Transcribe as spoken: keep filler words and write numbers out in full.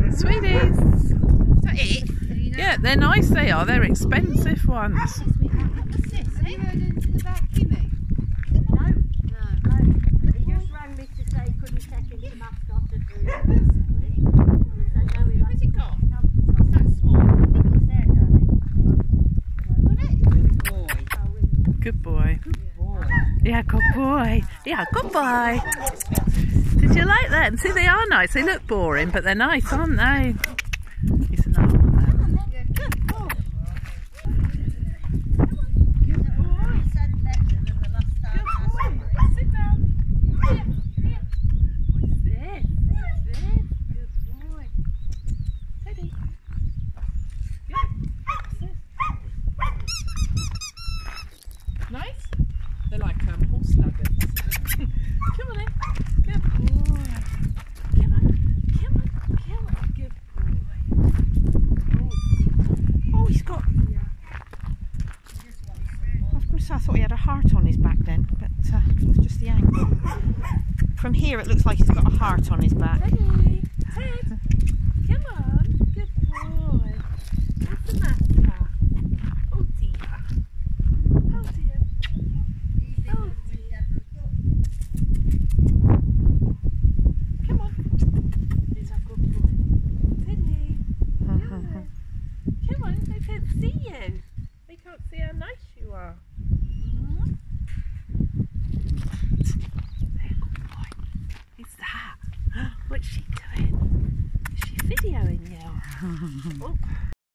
Sweeties. Is that it? Yeah, they're nice, they are. They're expensive ones. Have you heard anything about Kimmy? No, no, no. He just rang me to say, could he take him to mascot at the recently? Where's it gone? What's that small? It's there, darling. Good boy. Good boy. Yeah, good boy. Yeah, good boy. Did you like that? See, they are nice. They look boring, but they're nice, aren't they? He's another one there. Good boy. Good boy. He said better than the last time I saw him. Sit down. Here, here. What's this? What's this? Good boy. Teddy. Good. What's this? Nice? They're like um, horse nuggets. Come on in. Good boy. Come on. Come on. Come on. Good boy. Oh, oh he's got... I was going to say, I thought he had a heart on his back then, but uh, it was just the angle. From here it looks like he's got a heart on his back. Teddy. Ted.